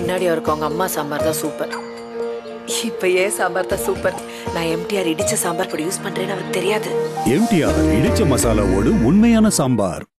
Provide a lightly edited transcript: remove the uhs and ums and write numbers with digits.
முன்னாடி அவருக்கு அவங்க அம்மா சாம்பார் தான் சூப்பர். இப்ப ஏன் சாம்பார் தான் சூப்பர்? நான் எம்டிஆர் இடிச்ச சாம்பார் பொடி யூஸ் பண்றேன்னு அவருக்கு தெரியாது. எம்டிஆர் இடிச்ச மசாலாவோடு உண்மையான சாம்பார்.